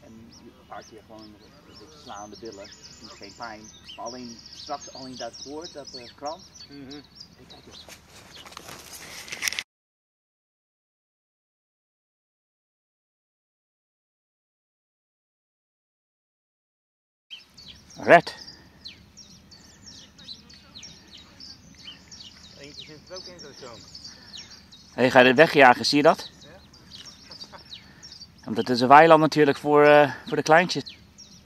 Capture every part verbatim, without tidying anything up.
En een paar keer gewoon een beetje slaande billen. Doet geen pijn. Maar alleen straks alleen dat gehoord, dat uh, krant. Mm-hmm. Hey, kijk eens. Red. Eentje zit er ook in zo'n zoom. Hey, ga je dit wegjagen, zie je dat? Ja. Want het is een weiland natuurlijk voor, uh, voor de kleintjes.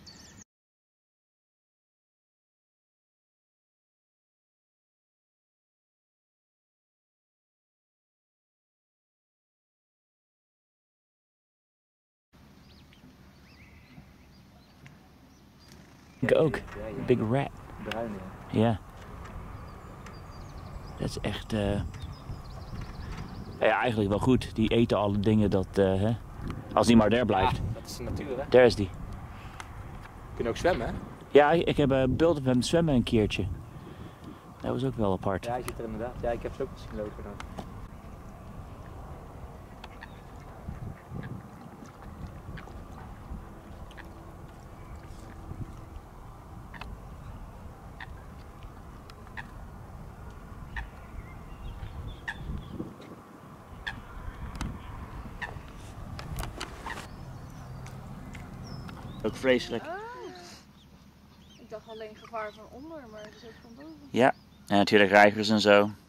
Ik ook. Big rat. Bruin, ja. Ja. Dat is echt... Uh... Ja, eigenlijk wel goed. Die eten alle dingen dat... Uh, hè? Als die maar daar blijft. Ja, dat is de natuur, hè? Daar is die. Kun je ook zwemmen, hè? Ja, ik heb een beeld op hem zwemmen een keertje. Dat was ook wel apart. Ja, hij zit er inderdaad. Ja, ik heb ze ook gezien lopen dan. Ook vreselijk. Ah, ik dacht alleen gevaar van onder, maar het is ook van boven. Ja, en natuurlijk reigers en zo.